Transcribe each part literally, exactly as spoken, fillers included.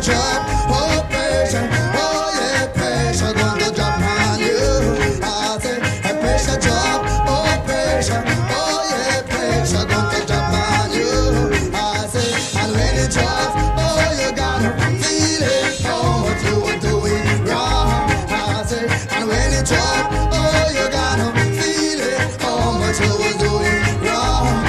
drop, oh pressure, oh yeah, pressure gonna drop on you. I say a pressure drop, oh pressure, oh yeah, pressure gonna drop on you. I say, and when it drops, oh you gotta feel it, oh what you were doing wrong. I say, and when it drops, oh you gotta feel it, oh what you were doing wrong.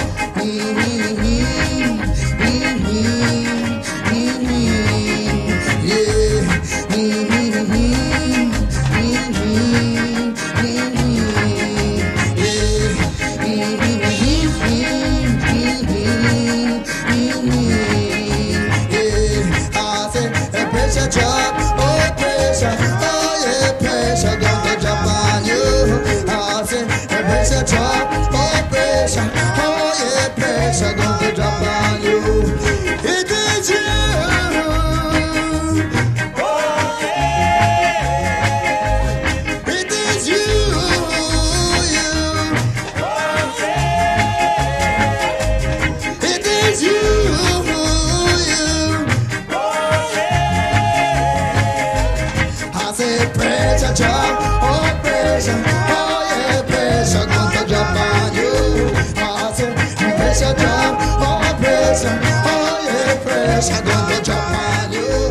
Pressure drop, oh pressure, oh yeah, pressure gonna drop on you. I say, pressure drop, oh pressure, oh yeah, pressure gonna drop on you. It is you, oh yeah, it is you, you, oh yeah, it is you. Pressure drop, oh pressure, oh yeah, pressure gonna drop on you. I say, pressure drop, oh pressure, oh yeah, pressure gonna drop on you.